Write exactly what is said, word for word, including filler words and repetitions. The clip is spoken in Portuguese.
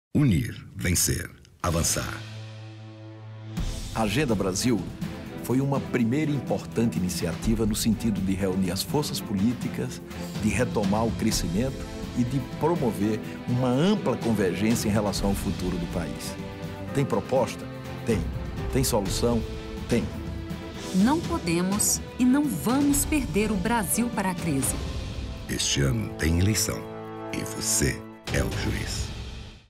Unir, vencer, avançar. A Agenda Brasil foi uma primeira importante iniciativa no sentido de reunir as forças políticas, de retomar o crescimento e de promover uma ampla convergência em relação ao futuro do país. Tem proposta? Tem. Tem solução? Tem. Não podemos e não vamos perder o Brasil para a crise. Este ano tem eleição e você é o juiz.